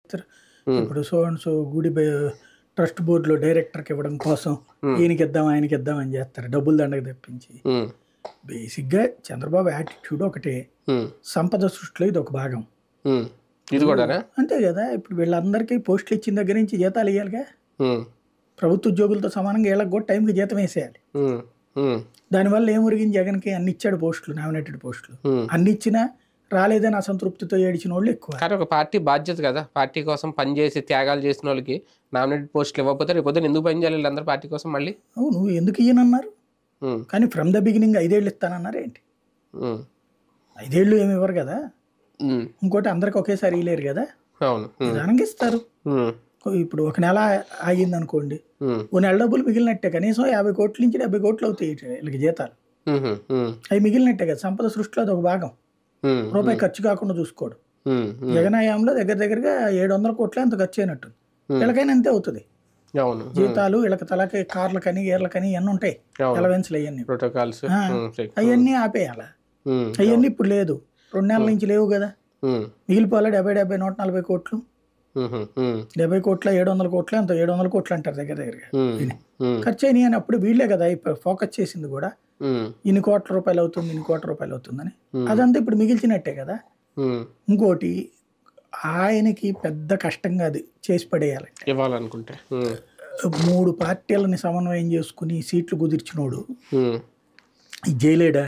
చెప్తారు. ఇప్పుడు so and so trust బోర్డులో డైరెక్టర్కి ఇవ్వడం కోసం ఈయనకి ఇద్దాం ఆయనకి ఇద్దాం అని చేస్తారు, డబ్బులు దండకు తెప్పించి. బేసిక్గా చంద్రబాబు యాటిట్యూడ్ ఒకటే, సంపద సృష్టిలో ఇది ఒక భాగం. ఇది కూడా అంతే కదా. ఇప్పుడు వీళ్ళందరికీ పోస్టులు ఇచ్చిన దగ్గర నుంచి జీతాలు ఇవ్వాలిగా. ప్రభుత్వ ఉద్యోగులతో సమానంగా వీళ్ళకి కూడా టైంకి జీతం వేసేయాలి. దానివల్ల ఏం ఒరిగింది, జగన్కి అన్ని ఇచ్చాడు పోస్టులు, నామినేటెడ్ పోస్టులు అన్ని ఇచ్చినా రాలేదని అసంతృప్తితో ఏడిచిన వాళ్ళు ఎక్కువ. కానీ ఒక పార్టీ బాధ్యత కదా, పార్టీ కోసం పనిచేసి త్యాగాలు చేసిన వాళ్ళకి నామినేటెడ్ పోస్టులు ఇవ్వకపోతే రేపు పొద్దున ఎందుకు పని చేయాలి వీళ్ళందరూ పార్టీ కోసం మళ్ళీ? అవును, ఎందుకు ఇయ్యనన్నారు, కానీ ఫ్రమ్ ద బిగినింగ్ 5 ఏళ్ళు ఇస్తానన్నారు ఏంటి? 5 ఏళ్ళు ఏమి ఇవ్వరు కదా. ఇంకోటి అందరికి ఒకేసారి ఇవ్వలేరు కదా, నిదానంగా ఇస్తారు. ఇప్పుడు ఒక నెల ఆగింది అనుకోండి, ఓ నెల డబ్బులు మిగిలినట్టే, కనీసం 50 కోట్ల నుంచి 70 కోట్లు అవుతాయి వీళ్ళకి జీతాలు. అవి మిగిలినట్టే కదా, సంపద సృష్టిలో అది ఒక భాగం. రూపాయి ఖర్చు కాకుండా చూసుకోడు. జగన్ హయాంలో దగ్గరగా 700 కోట్ల అంత ఖర్చు అయినట్టు. వీళ్ళకైనా అంతే అవుతుంది. జీతాలు వీళ్ళకి తలకి కార్లకని గేర్లకని ఇవన్నీ ఉంటాయి, ఎలవెన్స్లు అవన్నీ అవన్నీ ఆపేయాల. అవన్నీ ఇప్పుడు లేదు, 2 నెలల నుంచి లేవు కదా. మిగిలిపోవాలి 70 140 కోట్లు. 70 కోట్ల 700 కోట్ల అంత 700 కోట్లు అంటారు దగ్గరగా ఖర్చు అయినాయి అని. అప్పుడు వీళ్ళే కదా ఫోకస్ చేసింది కూడా, ఇన్ని కోట్ల రూపాయలు అవుతుంది, ఇన్ని కోట్ల రూపాయలు అవుతుందని. అదంతా ఇప్పుడు మిగిల్చినట్టే కదా. ఇంకోటి ఆయనకి పెద్ద కష్టంగా అది చేసి పడేయాలి ఇవ్వాలనుకుంటే. 3 పార్టీలని సమన్వయం చేసుకుని సీట్లు కుదిర్చినోడు జైలేడా?